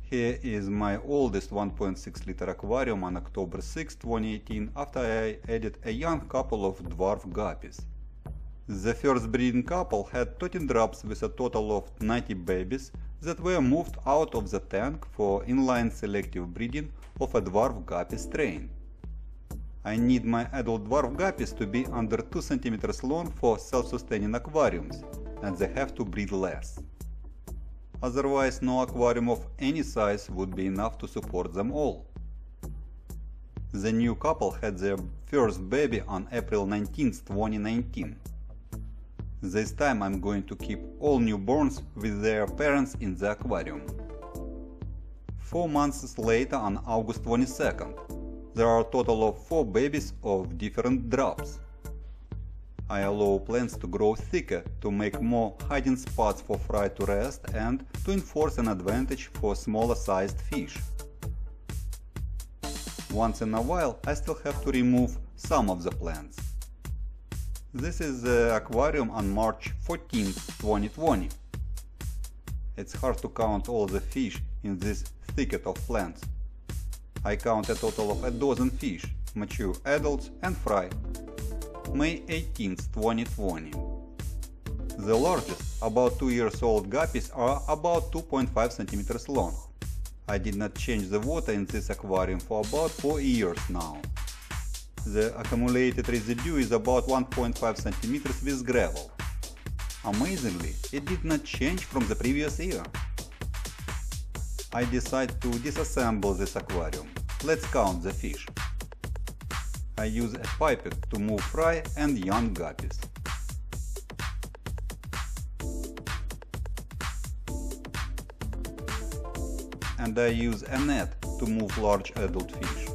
Here is my oldest 1.6 liter aquarium on October 6, 2018, after I added a young couple of dwarf guppies. The first breeding couple had 13 drops with a total of 90 babies that were moved out of the tank for inline selective breeding of a dwarf guppy strain. I need my adult dwarf guppies to be under 2 cm long for self-sustaining aquariums, and they have to breed less. Otherwise, no aquarium of any size would be enough to support them all. The new couple had their first baby on April 19, 2019. This time I'm going to keep all newborns with their parents in the aquarium. 4 months later, on August 22nd, there are a total of 4 babies of different drops. I allow plants to grow thicker to make more hiding spots for fry to rest and to enforce an advantage for smaller sized fish. Once in a while I still have to remove some of the plants. This is the aquarium on March 14, 2020. It's hard to count all the fish in this thicket of plants. I count a total of a dozen fish, mature adults and fry. May 18, 2020. The largest, about 2 years old guppies are about 2.5 cm long. I did not change the water in this aquarium for about 4 years now. The accumulated residue is about 1.5 cm with gravel. Amazingly, it did not change from the previous year. I decide to disassemble this aquarium. Let's count the fish. I use a pipette to move fry and young guppies. And I use a net to move large adult fish.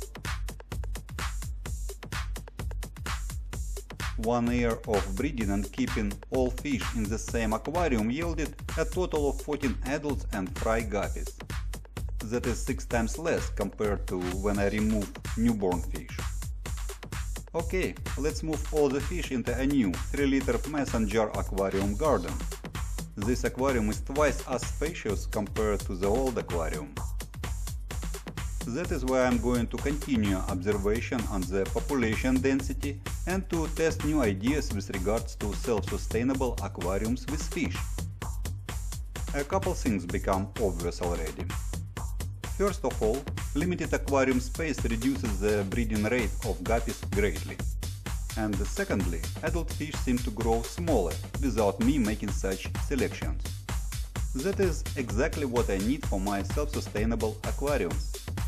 1 year of breeding and keeping all fish in the same aquarium yielded a total of 14 adults and fry guppies. That is 6 times less compared to when I remove newborn fish. Okay, let's move all the fish into a new 3-liter mason jar aquarium garden. This aquarium is twice as spacious compared to the old aquarium. That is where I'm going to continue observation on the population density and to test new ideas with regards to self-sustainable aquariums with fish. A couple things become obvious already. First of all, limited aquarium space reduces the breeding rate of guppies greatly. And secondly, adult fish seem to grow smaller without me making such selections. That is exactly what I need for my self-sustainable aquariums.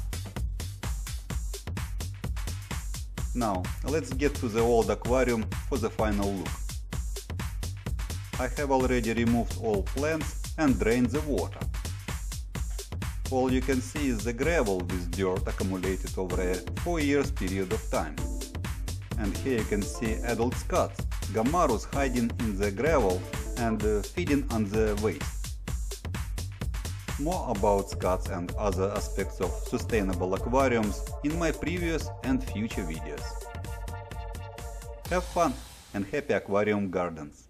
Now, let's get to the old aquarium for the final look. I have already removed all plants and drained the water. All you can see is the gravel with dirt accumulated over a 4 years period of time. And here you can see adult scuds, gammarus hiding in the gravel and feeding on the waste. More about scuds and other aspects of sustainable aquariums in my previous and future videos. Have fun and happy aquarium gardens!